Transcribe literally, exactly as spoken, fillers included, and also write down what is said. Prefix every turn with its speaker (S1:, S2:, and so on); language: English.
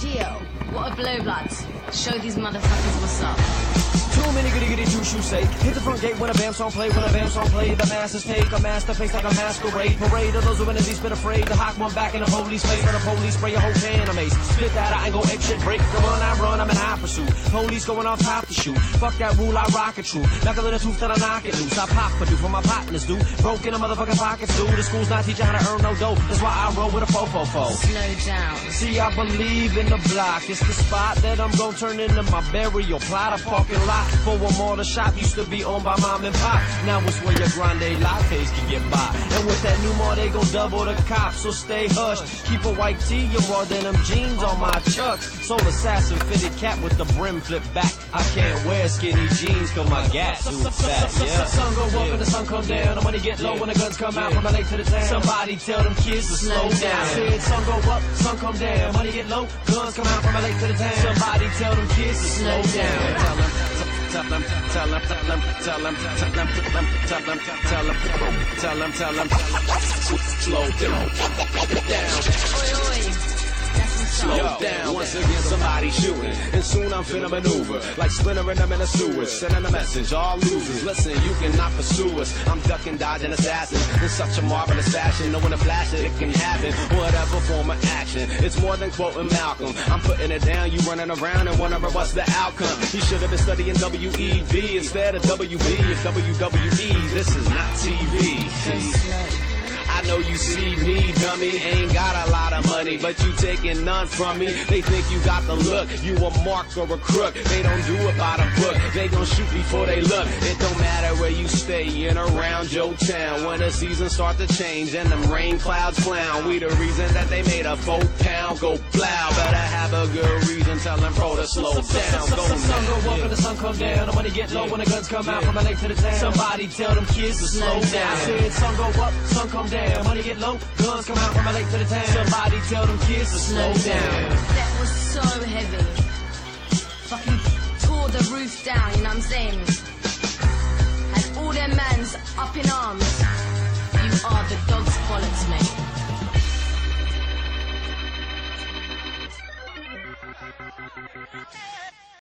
S1: Geo, what a blow, bloods. Show these motherfuckers what's up.
S2: Too many goody goody two shoes say. Hit the front gate when a bam song play, when a bam song play. The masses take a masterpiece like a masquerade. Parade of those who in the least bit afraid to hawk one back in the police face. When the police spray a whole can of mace. Spit that I ain't gon' X shit break. Come on, I run, I'm in high pursuit. Police going off top to shoot. Fuck that rule, I rock it true. Knock a little tooth that I knock it loose. I pop for do for my partners do. Broke in the motherfucking pockets do. The school's not teaching how to earn no dough. That's why I roll with a fofo fo.
S1: Slow down.
S2: See, I believe in the block. It's the spot that I'm gon' turn into my burial plot. A parking lot for a mortar shop used to be owned by mom and pop. Now it's where your grande lattes can get by. And with that new more, they gon' double the cops. So stay hushed. Keep a white tee and more than them jeans on my chucks. Soul assassin fitted cap with the brim flip back. I can't wear skinny jeans cause my gat too fat. Yeah. Sun go up and the sun come down. The money get low when the guns come out from L A to the town. Somebody tell them kids to slow down. Said sun go up, sun come down. Money get low, guns come out from L A to the town. Somebody tell them kids to slow down. Tell them, tell them, tell them, tell them, tell them, tell them, tell them, tell them, tell them, tell them, tell them, slow down, down.
S1: Oi, oi.
S3: Slow Yo, down. Once again, somebody shooting, and soon I'm finna maneuver like splintering them in the sewers, sending a message. All losers, listen, you cannot pursue us. I'm ducking, dodging assassins in such a marvelous fashion. Knowing a flash that it can happen, whatever form of action. It's more than quoting Malcolm. I'm putting it down, you running around and wondering what's the outcome. You should have been studying W E B instead of W B. It's W W E. This is not T V. I know you see me, dummy, ain't got a lot of money, but you taking none from me. They think you got the look, you a mark or a crook. They don't do it by the book, they gon' shoot before they look. It don't matter where you stay in or around your town. When the seasons start to change and them rain clouds clown, we the reason that they made a four pound go plow. Better have a good reason, tell them pro to slow down. Go
S2: the sun go up and the sun come down. The money get low when the guns come out from L A to the town. Somebody tell them kids to slow down. Said sun go up, sun come down. Money get low, guns come out from L A to the town. Somebody tell them kids to slow down.
S1: That was so heavy. Fucking tore the roof down, you know what I'm saying? Had all their mans up in arms.